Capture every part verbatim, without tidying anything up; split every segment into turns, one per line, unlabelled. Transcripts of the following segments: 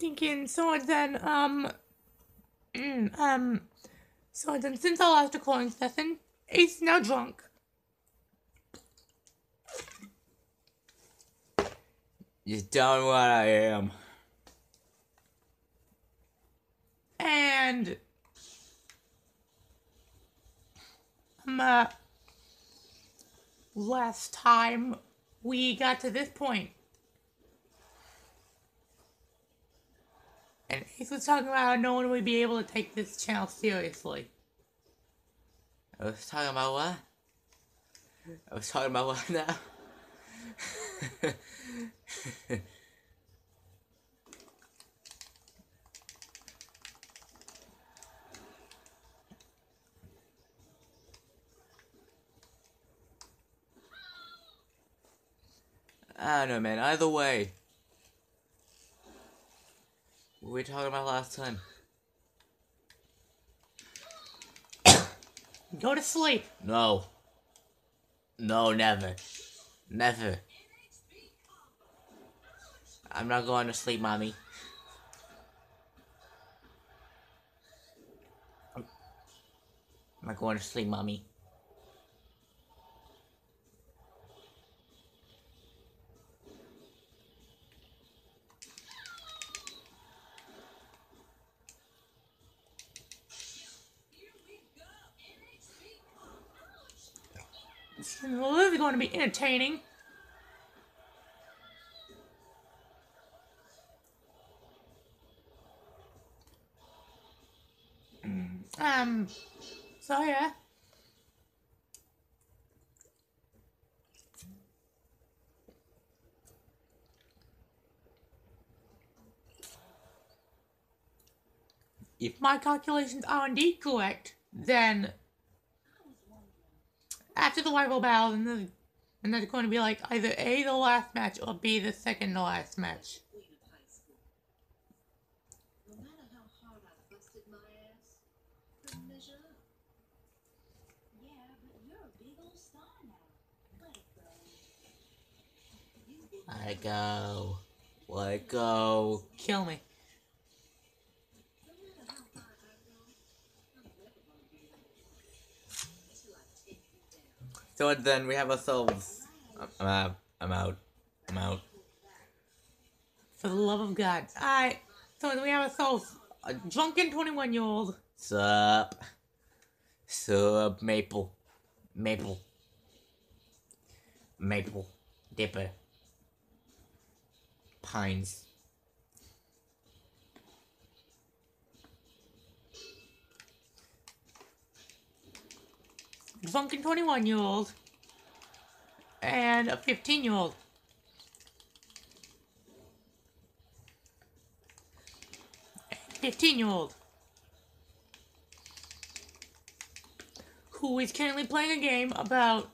thinking, so then, um, mm, um, so then since our last recording session, Ace is now drunk.
You don't know what I am.
And, um, uh, last time we got to this point, and Ace was talking about how no one would be able to take this channel seriously.
I was talking about what? I was talking about what now? I don't know, man. Either way. What were we talking about last time?
Go to sleep.
No. No, never. Never. I'm not going to sleep, mommy. I'm not going to sleep, mommy.
This is going to be entertaining. Um, so yeah. If my calculations are indeed correct, then after the rival battle, and then and there's going to be like either A, the last match, or B, the second to last match.
Let it go. Let it go.
Kill me.
So then we have ourselves. I'm out. I'm out. I'm out.
For the love of God. Alright, so then we have ourselves a drunken twenty-one year old.
Sup? Sup, Maple. Maple. Maple. Dipper. Pines.
Drunken twenty-one year old. And a fifteen year old. fifteen year old. Who is currently playing a game about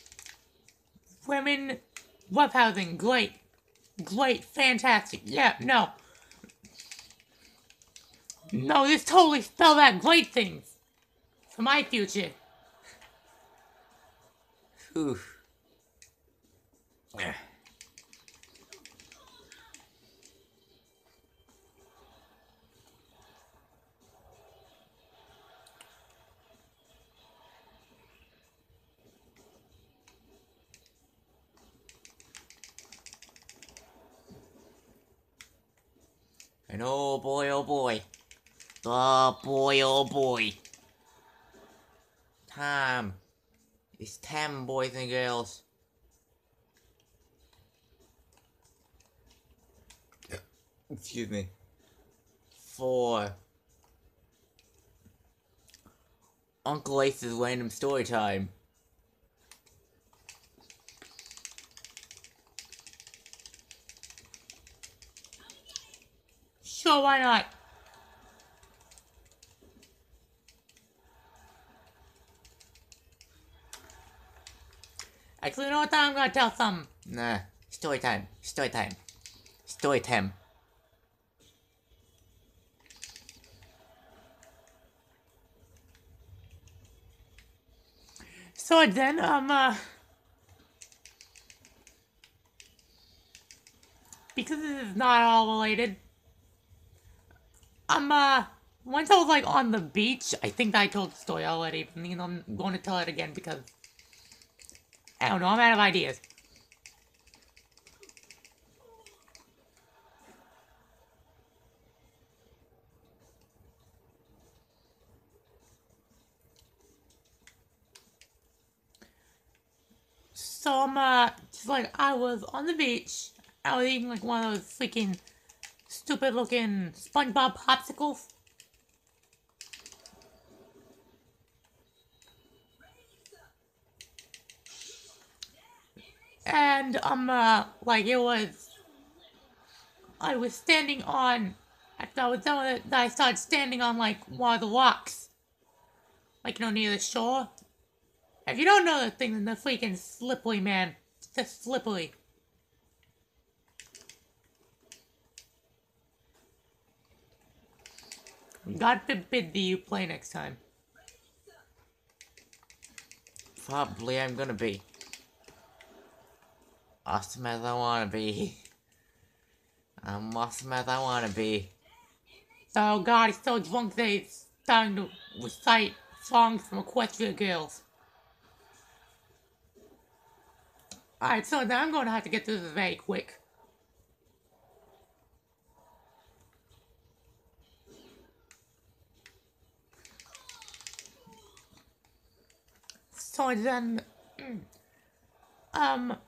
women roughhousing. Great. Great. Fantastic. Yeah, no. No, this totally spelled out great things for my future.
Oof. And oh boy, oh boy. Oh boy, oh boy. Time. It's time, boys and girls. Excuse me. For Uncle Ace's random story time.
Sure, why not? Actually, you know what? I'm gonna tell some.
Nah. Story time. Story time. Story time.
So then, um, uh, because this is not all related, Um, uh, once I was like on the beach, I think I told the story already. You know, I'm going to tell it again because I don't know, I'm out of ideas. So I'm uh, just like I was on the beach. I was eating like one of those freaking stupid looking SpongeBob popsicles. And um uh like it was I was standing on after I was done with it, I started standing on like one of the rocks. Like you know near the shore. If you don't know the thing, then the freaking slippery man. It's just slippery. God forbid that you play next time.
Probably I'm gonna be awesome as I wanna be. I'm awesome as I wanna be.
Oh god, he's so drunk that he's starting to recite songs from Equestria Girls. Alright, so then I'm gonna have to get through this very quick. So then, um,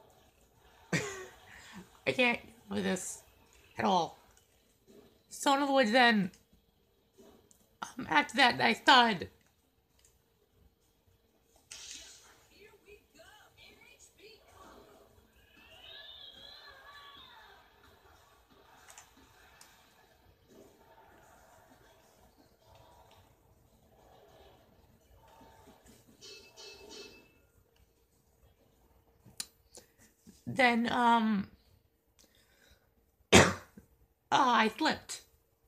I can't do this at all. So in other words, then, um, after that, I started. Then, um, uh, I slipped.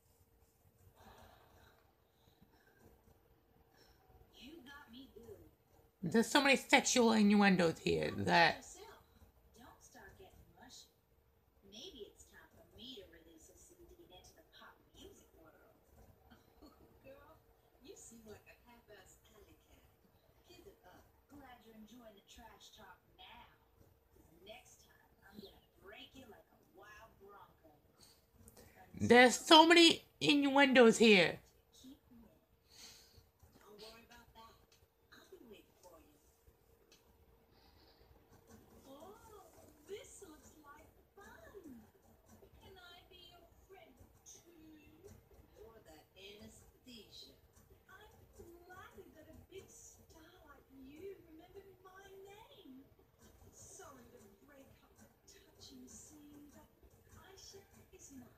There's so many sexual innuendos here that.
Don't start getting mushy. Maybe it's time for me to release a C D into the pop music world. Girl, you seem like a half-ass alley cat. Give it up. Glad you're enjoying the trash talk now. 'Cause next time, I'm gonna break you like a wild bronco.
There's so many innuendos here.
Keep moving. Don't worry about that. I'll be waiting for you. Oh, this looks like fun. Can I be your friend too? You're that anesthesia. I'm flattered that a big star like you remembered my name. Sorry to break up a touching scene, but Aisha is mine.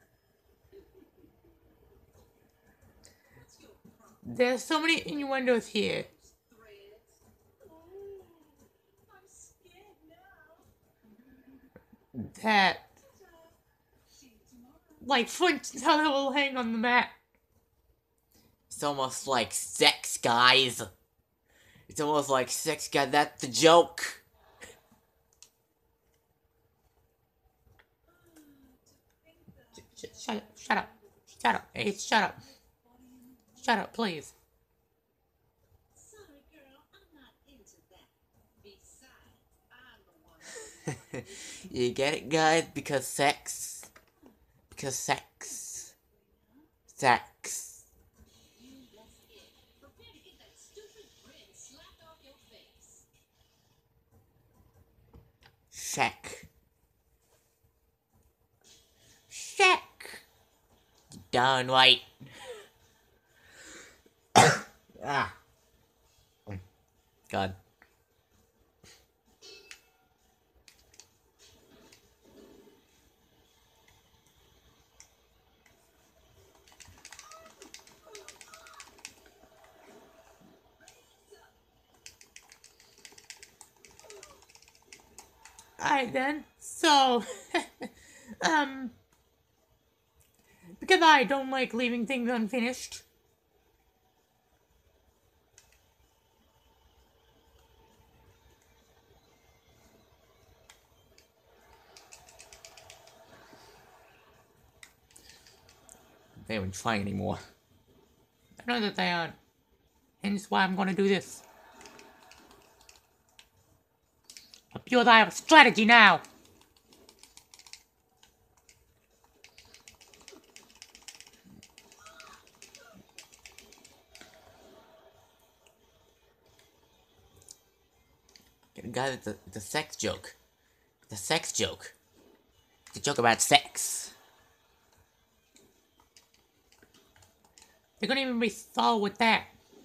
What's your problem?
There's so many innuendos here
Threads? Oh, I'm scared now.
that,
Ta-ta. See you tomorrow.
like, for instance, how they will hang on the mat.
It's almost like sex, guys. It's almost like sex, guys. That's the joke.
Sh- shut up, shut up, shut up, hey, shut up, shut up, please.
Sorry, girl, I'm not into that. Besides, I'm the one who wanted it.
You get it, guys? Because sex. Because sex. Sex.
You that's it. Prepare to get that stupid grin slapped off your face.
Shack. Shack. Darn right. Ah. God.
Alright then, so, um, because I don't like leaving things unfinished,
They aren't trying anymore.
I know that they aren't. Hence why I'm gonna do this. I feel that I have a strategy now.
Guys, it's a, it's a sex joke. It's a sex joke. It's a joke about sex.
They're gonna even be solid with that.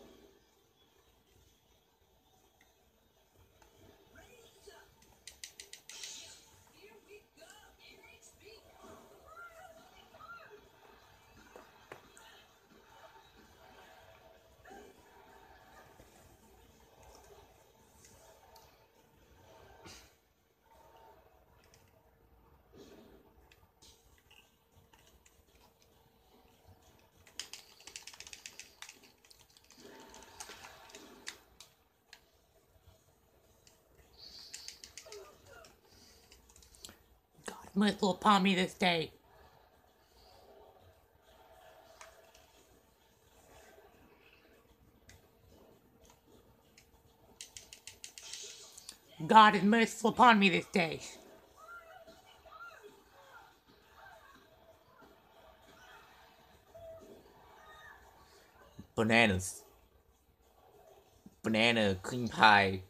God, merciful upon me this day. God is merciful upon me this day.
Bananas. Banana, cream pie.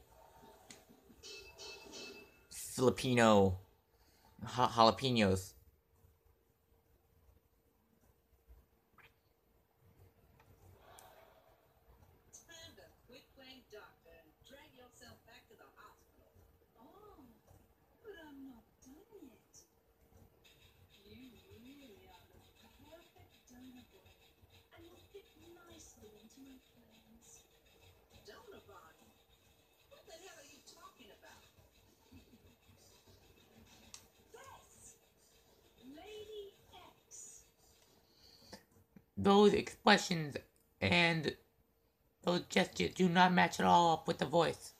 Filipino. Ja- jalapenos.
Time to quit playing doctor and drag yourself back to the hospital. Oh, but I'm not done yet. You really are the perfect donor boy, and will fit nicely into my plans. Donor body? What the hell are you talking about? This! Lady X.
Those expressions and those gestures do not match at all up with the voice.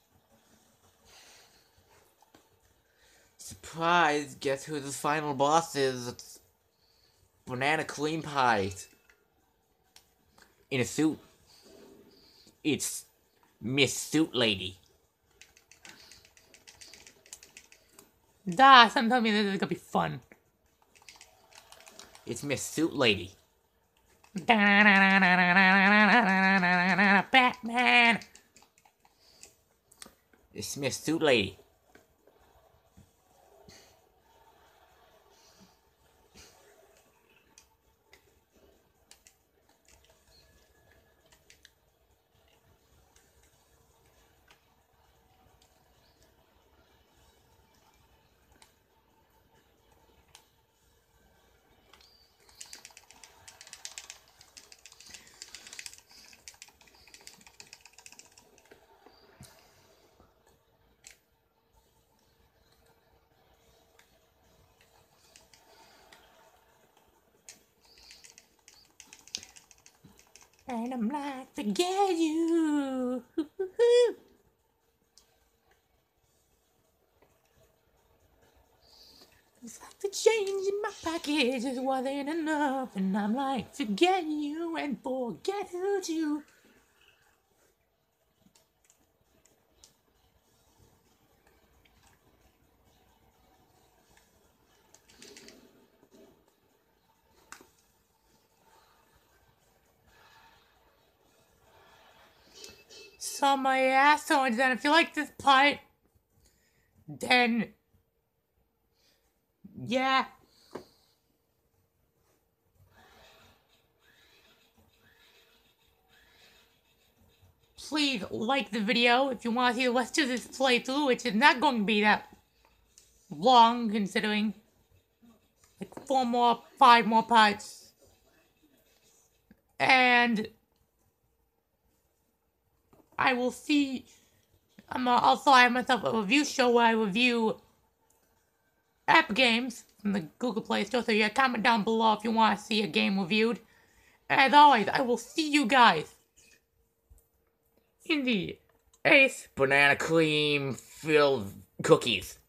Surprise! Guess who the final boss is? It's Banana Cream Pie. In a suit. It's Miss Suit Lady.
Da, something tell me this is gonna be fun.
It's Miss Suit Lady.
Batman!
It's Miss Suit Lady.
And I'm like, forget you. It's like the change in my package is wasn't enough. And I'm like, forget you and forget who's you. So my ass, so then if you like this part, then yeah. Please like the video if you want to see the rest of this playthrough, which is not going to be that long considering like four more, five more parts. And I will see. I'm uh, also I have myself a review show where I review app games from the Google Play Store. So yeah, comment down below if you want to see a game reviewed. As always, I will see you guys in the Ace
Banana cream filled cookies.